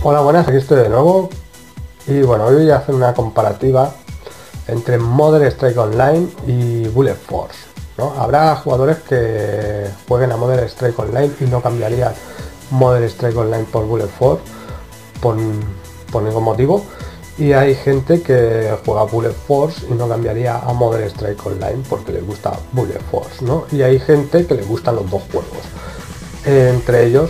Hola, buenas, aquí estoy de nuevo y bueno, hoy voy a hacer una comparativa entre Modern Strike Online y Bullet Force, ¿no? Habrá jugadores que jueguen a Modern Strike Online y no cambiarían Modern Strike Online por Bullet Force por ningún motivo, y hay gente que juega Bullet Force y no cambiaría a Modern Strike Online porque les gusta Bullet Force, ¿no? Y hay gente que le gustan los dos juegos, entre ellos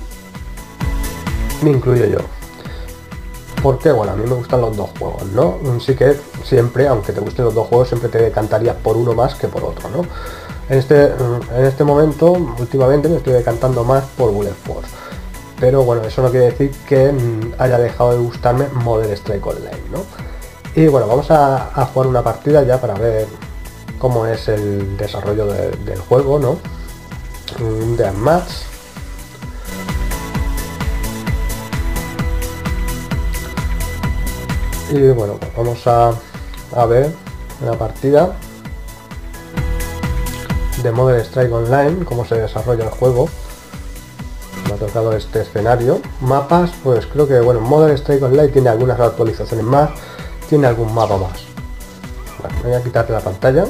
me incluyo yo. Porque bueno, a mí me gustan los dos juegos, ¿no? Sí que siempre, aunque te gusten los dos juegos, siempre te decantarías por uno más que por otro, ¿no? En este momento, últimamente me estoy decantando más por Bullet Force. Pero bueno, eso no quiere decir que haya dejado de gustarme Modern Strike Online, ¿no? Y bueno, vamos a jugar una partida ya para ver cómo es el desarrollo del juego, ¿no? Un Deathmatch. Y bueno, pues vamos a ver una partida de Modern Strike Online, cómo se desarrolla el juego. Me ha tocado este escenario. Mapas, pues creo que bueno, Modern Strike Online tiene algunas actualizaciones más, tiene algún mapa más. Bueno, voy a quitarte la pantalla.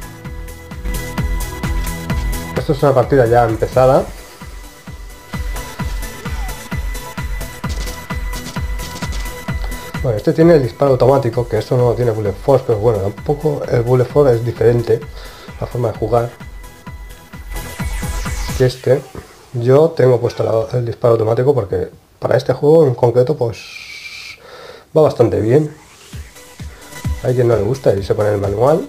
Esto es una partida ya empezada. Bueno, este tiene el disparo automático, que eso no lo tiene Bullet Force, pero bueno, tampoco el Bullet Force es diferente la forma de jugar que este. Yo tengo puesto el disparo automático porque para este juego en concreto pues va bastante bien. Hay quien no le gusta y se pone el manual.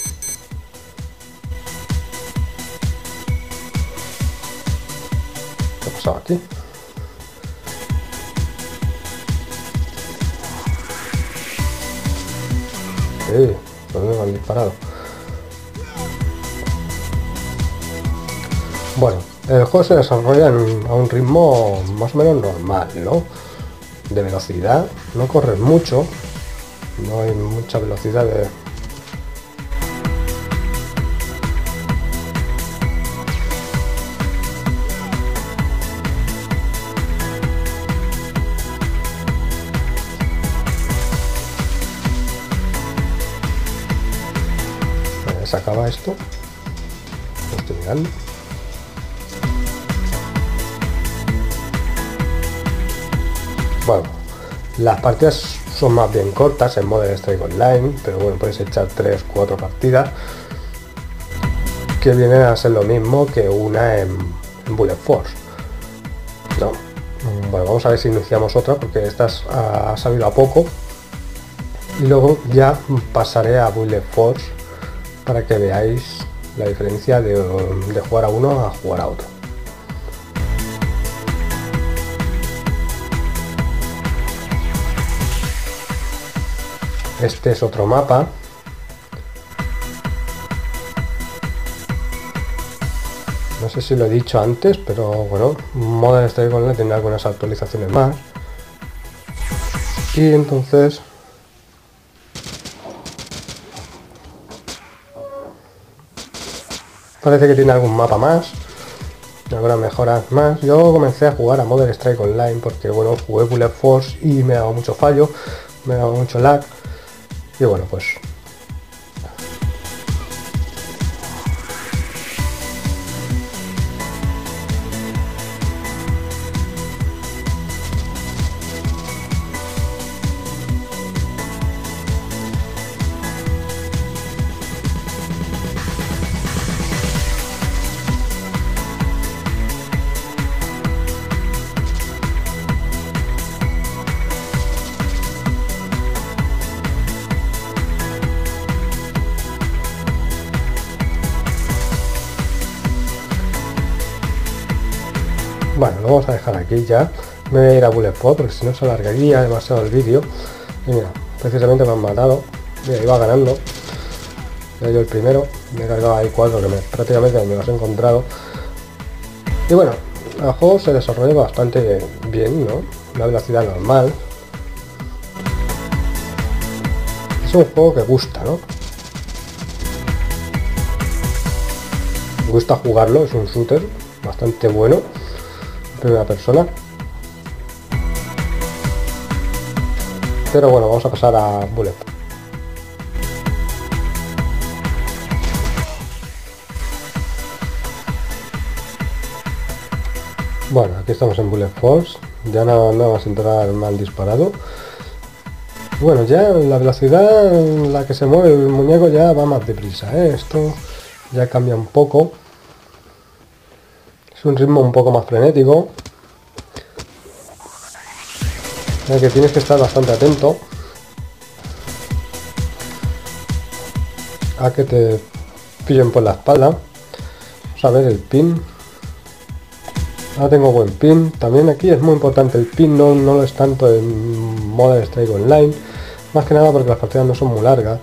¿Qué ha pasado aquí? ¿Dónde me han disparado? Bueno, el juego se desarrolla a un ritmo más o menos normal, ¿no? De velocidad, no corres mucho, no hay mucha velocidad de... Se acaba esto, lo estoy mirando. Bueno, las partidas son más bien cortas en Modern Strike Online, pero bueno, puedes echar 3-4 partidas que vienen a ser lo mismo que una en Bullet Force, ¿no? Bueno, vamos a ver si iniciamos otra porque esta ha salido a poco y luego ya pasaré a Bullet Force para que veáis la diferencia de jugar a uno a jugar a otro. Este es otro mapa. No sé si lo he dicho antes, pero bueno, Modern Strike Online tiene algunas actualizaciones más. Y entonces... parece que tiene algún mapa más, algunas mejoras más. Yo comencé a jugar a Modern Strike Online porque bueno, jugué Bullet Force y me daba mucho fallo, me daba mucho lag. Y bueno, pues... bueno, lo vamos a dejar aquí ya. Me voy a ir a Bullet Force porque si no se alargaría demasiado el vídeo. Y mira, precisamente me han matado. Mira, iba ganando. Era yo el primero. Me he cargado ahí 4 que prácticamente me los he encontrado. Y bueno, el juego se desarrolla bastante bien, ¿no? Una velocidad normal. Es un juego que gusta, ¿no? Me gusta jugarlo, es un shooter bastante bueno. Primera persona. Pero bueno, vamos a pasar a Bullet. Bueno, aquí estamos en Bullet Force. Ya no vamos a entrar mal disparado. Bueno, ya la velocidad en la que se mueve el muñeco ya va más deprisa, ¿eh? Esto ya cambia un poco. Es un ritmo un poco más frenético. Ya que tienes que estar bastante atento a que te pillen por la espalda. Vamos a ver el pin. Ahora tengo buen pin. También aquí es muy importante el pin, no lo es tanto en Modern Strike Online. Más que nada porque las partidas no son muy largas.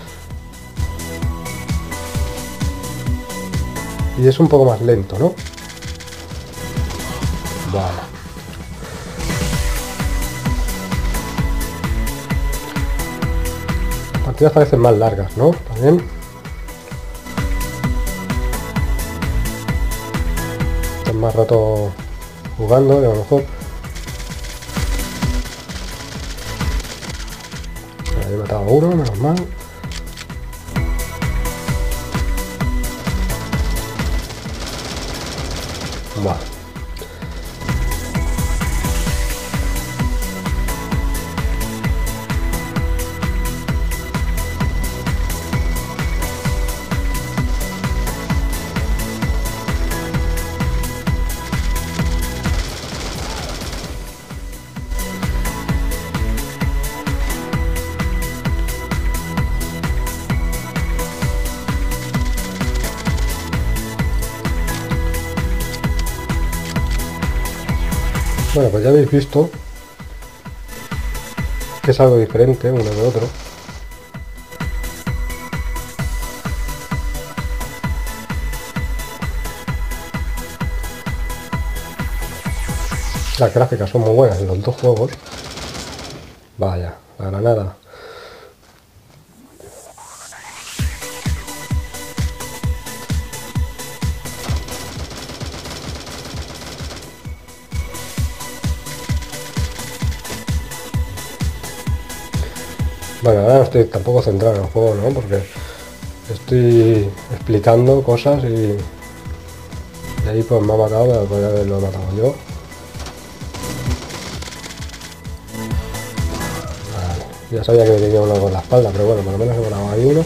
Y es un poco más lento, ¿no? Vale. Las partidas parecen más largas, ¿no? También. Estás más rato jugando y a lo mejor... He matado a uno, menos mal. Vale. Bueno, pues ya habéis visto que es algo diferente uno de otro. Las gráficas son muy buenas en los dos juegos. Vaya, la granada. Bueno, ahora no estoy tampoco centrado en el juego, ¿no? Porque estoy explicando cosas y ahí pues me ha matado, pero podría haberlo matado yo. Vale, ya sabía que me tenía uno con la espalda, pero bueno, por lo menos he matado ahí uno.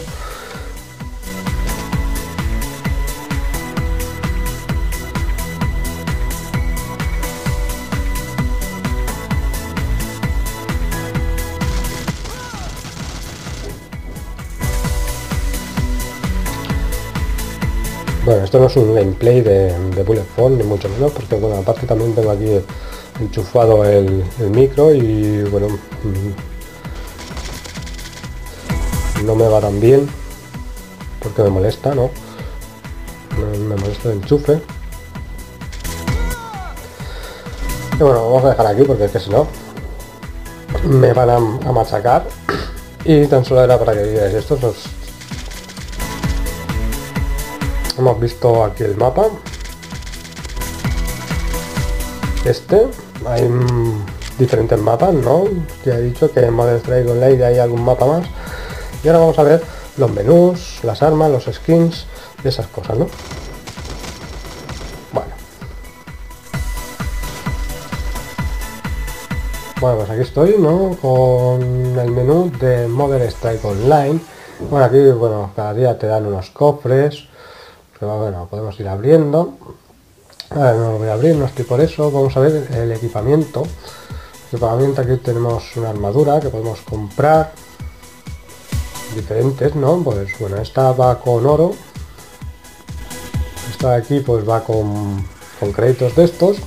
Bueno, esto no es un gameplay de Bullet Force, ni mucho menos, porque bueno, aparte también tengo aquí enchufado el micro y bueno, no me va tan bien, porque me molesta, ¿no? Me molesta el enchufe. Y bueno, vamos a dejar aquí porque es que si no, me van a machacar. Y tan solo era para que vierais esto. Hemos visto aquí el mapa. Hay diferentes mapas, ¿no? Ya he dicho que en Modern Strike Online hay algún mapa más. Y ahora vamos a ver los menús, las armas, los skins y esas cosas, ¿no? Bueno, pues aquí estoy, ¿no? Con el menú de Modern Strike Online. Bueno, aquí, bueno, cada día te dan unos cofres. Pero bueno, podemos ir abriendo. Ahora no lo voy a abrir, no estoy por eso. Vamos a ver el equipamiento. El equipamiento, aquí tenemos una armadura que podemos comprar. Diferentes, ¿no? Pues bueno, esta va con oro. Esta de aquí pues va con créditos de estos.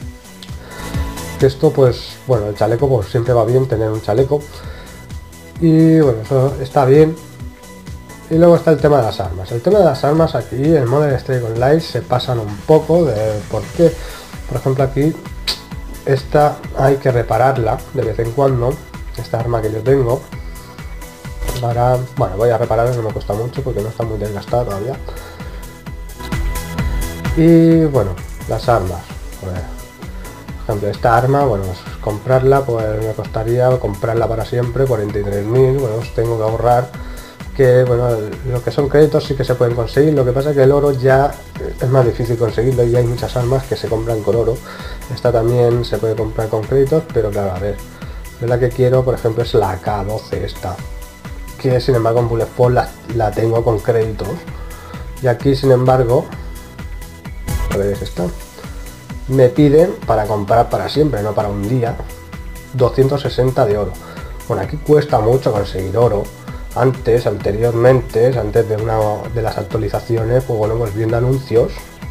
Esto pues, bueno, el chaleco pues siempre va bien tener un chaleco. Y bueno, eso está bien. Y luego está el tema de las armas. El tema de las armas aquí en Modern Strike Online se pasan un poco de por qué. Por ejemplo aquí, esta hay que repararla de vez en cuando. Esta arma que yo tengo. Ahora, bueno, voy a repararla, no me cuesta mucho porque no está muy desgastada todavía. Y bueno, las armas. A ver, ejemplo, esta arma, bueno, pues comprarla pues me costaría comprarla para siempre 43.000, bueno, pues tengo que ahorrar, que bueno, lo que son créditos sí que se pueden conseguir, lo que pasa es que el oro ya es más difícil conseguirlo y hay muchas armas que se compran con oro. Esta también se puede comprar con créditos, pero claro, a ver, yo la que quiero, por ejemplo, es la AK-12 esta, que sin embargo en Bullet Force la tengo con créditos, y aquí sin embargo, a ver, es esta, me piden para comprar para siempre, no para un día, 260 de oro. Bueno, aquí cuesta mucho conseguir oro. Anteriormente, antes de una de las actualizaciones, pues bueno, pues viendo anuncios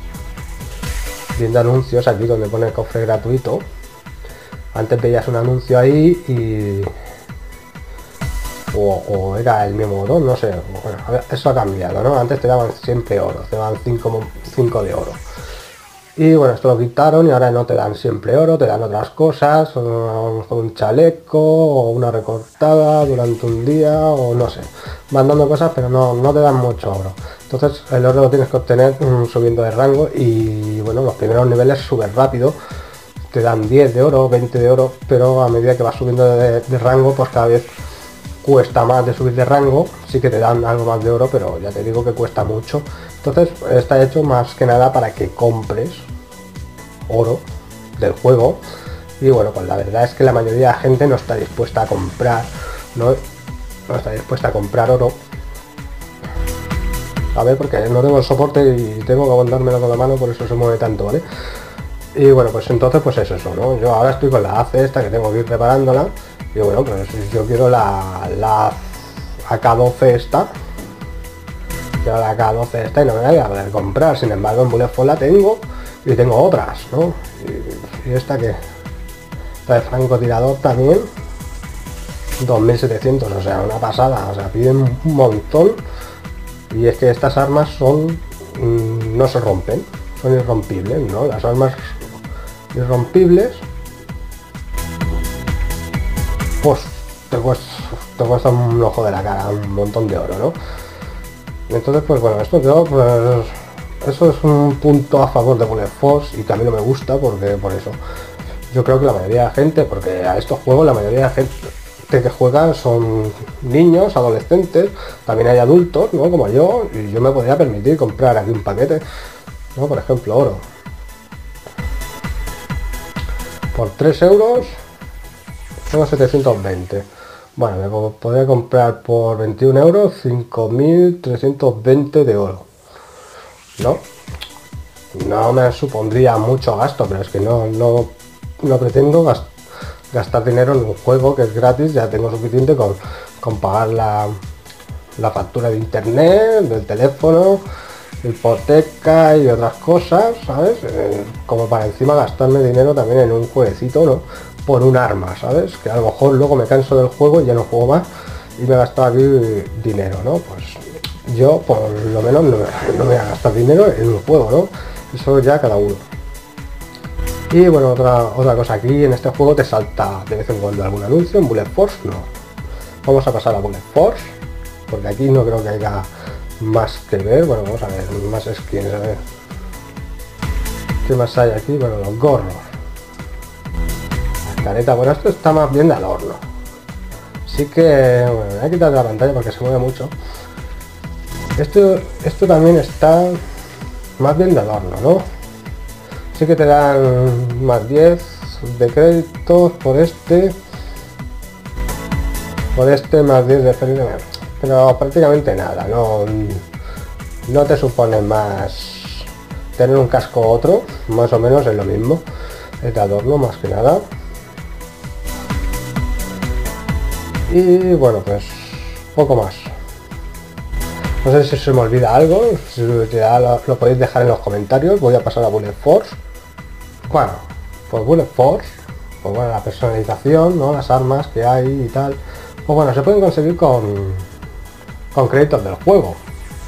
aquí donde pone el cofre gratuito. Antes veías un anuncio ahí y o era el mismo oro, no sé. Bueno, a ver, eso ha cambiado, ¿no? Antes te daban siempre oro, te daban 5 de oro. Y bueno, esto lo quitaron y ahora no te dan siempre oro, te dan otras cosas, un chaleco o una recortada durante un día o no sé. Van dando cosas pero no te dan mucho oro. Entonces el oro lo tienes que obtener subiendo de rango y bueno, los primeros niveles súper rápido. Te dan 10 de oro, 20 de oro, pero a medida que vas subiendo de rango pues cada vez cuesta más de subir de rango. Sí que te dan algo más de oro, pero ya te digo que cuesta mucho. Entonces está hecho más que nada para que compres oro del juego y bueno, pues la verdad es que la mayoría de la gente no está dispuesta a comprar, no está dispuesta a comprar oro. A ver, porque no tengo el soporte y tengo que aguantármelo con la mano, por eso se mueve tanto, ¿vale? Y bueno, pues entonces pues es eso, ¿no? Yo ahora estoy con la AC esta que tengo que ir preparándola y bueno, pues yo quiero la AK-12 esta. Quiero la AK-12 esta y no me la voy a poder comprar. Sin embargo, en Bullet Force la tengo y tengo otras, ¿no? Y esta que esta de francotirador también, 2700, o sea, una pasada. O sea, piden un montón. Y es que estas armas son no se rompen, son irrompibles, ¿no? Las armas irrompibles pues te cuesta un ojo de la cara, un montón de oro, ¿no? Entonces pues bueno, esto yo pues eso es un punto a favor de Bullet Force y que a mí no me gusta, porque por eso yo creo que la mayoría de la gente, porque a estos juegos la mayoría de la gente que juega son niños, adolescentes, también hay adultos, ¿no? Como yo, y yo me podría permitir comprar aquí un paquete, ¿no? Por ejemplo, oro por 3 euros tengo 720. Bueno, me podría comprar por 21 euros 5.320 de oro, ¿no? No me supondría mucho gasto, pero es que no pretendo gastar dinero en un juego que es gratis. Ya tengo suficiente con pagar la factura de internet, del teléfono, hipoteca y otras cosas, ¿sabes? Como para encima gastarme dinero también en un jueguecito, ¿no? Por un arma, ¿sabes? Que a lo mejor luego me canso del juego y ya no juego más y me he gastado aquí dinero, ¿no? Pues yo por lo menos no me voy a gastar dinero en un juego, ¿no? Eso ya cada uno. Y bueno, otra cosa, aquí en este juego te salta de vez en cuando algún anuncio. En Bullet Force no. Vamos a pasar a Bullet Force, porque aquí no creo que haya más que ver. Bueno, vamos a ver, más skins, a ver. ¿Qué más hay aquí? Bueno, los gorros. La careta, bueno, esto está más bien de al horno. Así que, bueno, voy a quitar de la pantalla porque se mueve mucho. Esto también está más bien de al horno, ¿no? Sí que te dan más 10 de créditos por este más 10 de crédito, pero prácticamente nada, no te supone más tener un casco u otro, más o menos es lo mismo, es de adorno más que nada. Y bueno, pues poco más. No sé si se me olvida algo, si ya lo podéis dejar en los comentarios. Voy a pasar a Bullet Force. Bueno, pues Bullet Force, pues bueno, la personalización, ¿no? Las armas que hay y tal, pues bueno, se pueden conseguir con créditos del juego.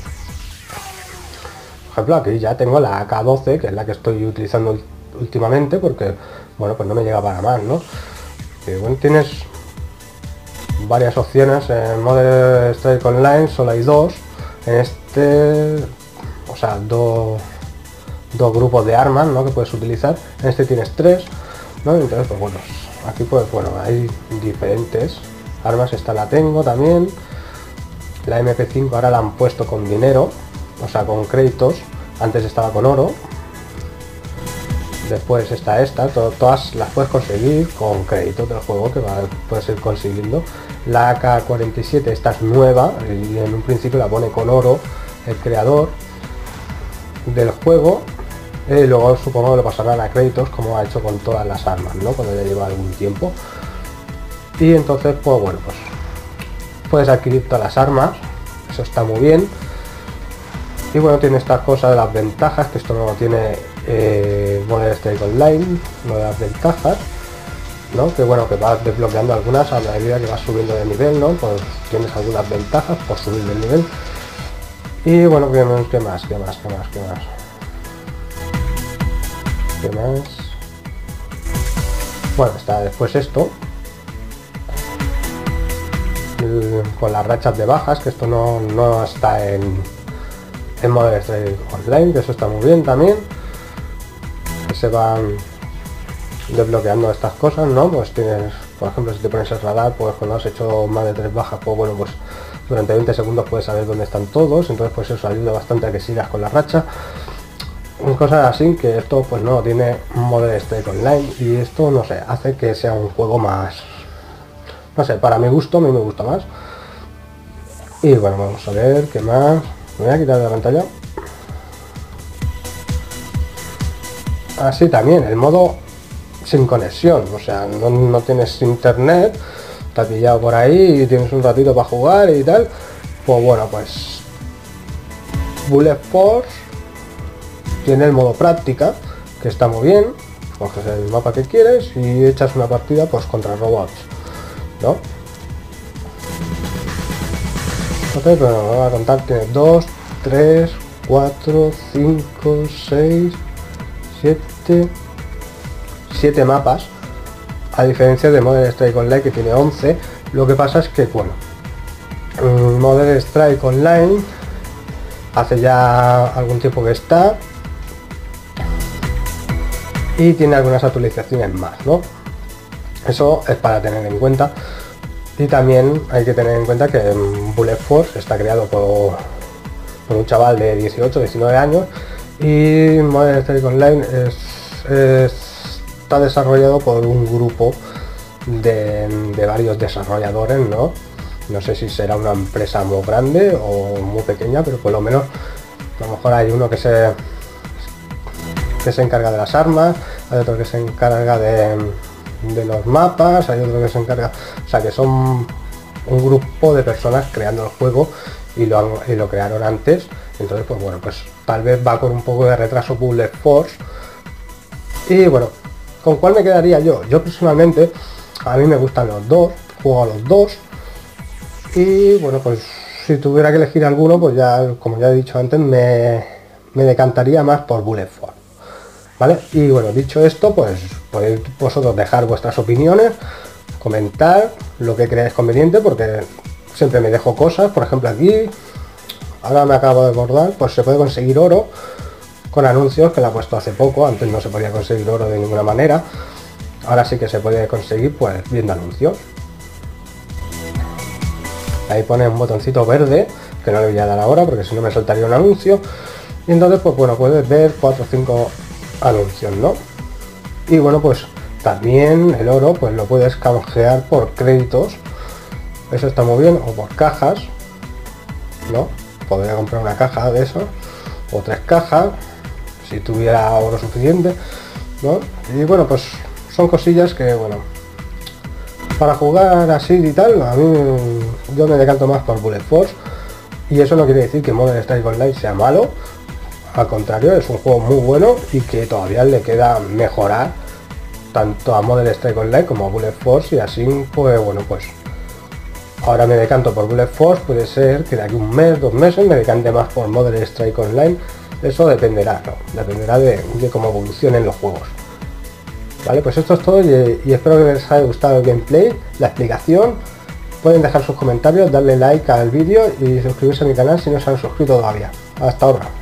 Por ejemplo, aquí ya tengo la AK-12, que es la que estoy utilizando últimamente, porque bueno, pues no me llega para más, ¿no? Y bueno, tienes varias opciones en Modern Strike Online, solo hay dos. En este, o sea, dos grupos de armas, ¿no? Que puedes utilizar. En este tienes 3. ¿no? Entonces pues bueno, aquí pues bueno, hay diferentes armas. Esta la tengo también, la MP5 ahora la han puesto con dinero, o sea con créditos, antes estaba con oro. Después está esta, todas las puedes conseguir con créditos del juego que puedes ir consiguiendo. La AK-47, esta es nueva y en un principio la pone con oro el creador del juego. Luego supongo que lo pasarán a créditos como ha hecho con todas las armas, ¿no? Cuando ya lleva algún tiempo. Y entonces pues bueno, pues puedes adquirir todas las armas, eso está muy bien. Y bueno, tiene estas cosas de las ventajas, que esto no lo tiene Modern Strike Online, lo de las ventajas, ¿no? Que bueno, que vas desbloqueando algunas a medida que vas subiendo de nivel, ¿no? Pues tienes algunas ventajas por subir de nivel. Y bueno, ¿qué más? ¿Qué más? Bueno, está después esto. Con las rachas de bajas, que esto no está en Modern Strike Online, que eso está muy bien también. Que se van desbloqueando estas cosas, ¿no? Pues tienes, por ejemplo, si te pones el radar, pues cuando has hecho más de 3 bajas, pues bueno, pues durante 20 segundos puedes saber dónde están todos, entonces pues eso ayuda bastante a que sigas con la racha. Cosas así, que esto pues no tiene Modern Strike Online, y esto no sé, hace que sea un juego más, no sé, para mi gusto, a mí me gusta más. Y bueno, vamos a ver qué más. Me voy a quitar de la pantalla. Así también, el modo sin conexión, o sea, no tienes internet, te has pillado por ahí y tienes un ratito para jugar y tal. Pues bueno, pues Bullet Force tiene el modo práctica, que está muy bien. Coges el mapa que quieres y echas una partida pues contra robots, ¿no? Entonces, bueno, me voy a contar, tiene 2, 3, 4, 5, 6, 7 mapas, a diferencia de Modern Strike Online, que tiene 11. Lo que pasa es que, bueno, Modern Strike Online hace ya algún tiempo que está y tiene algunas actualizaciones más, ¿no? Eso es para tener en cuenta. Y también hay que tener en cuenta que Bullet Force está creado por un chaval de 18, 19 años, y Modern Strike Online está desarrollado por un grupo de varios desarrolladores, ¿no? No sé si será una empresa muy grande o muy pequeña, pero por lo menos a lo mejor hay uno que se encarga de las armas, hay otro que se encarga de los mapas, hay otro que se encarga, o sea que son un grupo de personas creando el juego y lo crearon antes. Entonces pues bueno, pues tal vez va con un poco de retraso Bullet Force. Y bueno, ¿con cuál me quedaría yo? Yo personalmente, a mí me gustan los dos, juego a los dos, y bueno, pues si tuviera que elegir alguno, pues ya, como ya he dicho antes, me decantaría más por Bullet Force, ¿vale? Y bueno, dicho esto, pues podéis vosotros dejar vuestras opiniones, comentar lo que creáis conveniente, porque siempre me dejo cosas. Por ejemplo, aquí ahora me acabo de acordar, pues se puede conseguir oro con anuncios, que la he puesto hace poco. Antes no se podía conseguir oro de ninguna manera, ahora sí que se puede conseguir pues viendo anuncios. Ahí pone un botoncito verde, que no le voy a dar ahora porque si no me saltaría un anuncio, y entonces pues bueno, puedes ver 4 o 5 anuncios, ¿no? Y bueno, pues también el oro pues lo puedes canjear por créditos, eso está muy bien, o por cajas, ¿no? Podría comprar una caja de eso, o 3 cajas, si tuviera oro suficiente, ¿no? Y bueno, pues son cosillas que, bueno, para jugar así y tal, a mí yo me decanto más por Bullet Force. Y eso no quiere decir que Modern Strike Online sea malo, al contrario, es un juego muy bueno y que todavía le queda mejorar tanto a Modern Strike Online como a Bullet Force, y así pues bueno, pues ahora me decanto por Bullet Force. Puede ser que de aquí un mes, 2 meses me decante más por Modern Strike Online, eso dependerá, ¿no? Dependerá de cómo evolucionen los juegos. Vale, pues esto es todo, y espero que les haya gustado el gameplay, la explicación. Pueden dejar sus comentarios, darle like al vídeo y suscribirse a mi canal si no se han suscrito todavía. Hasta ahora.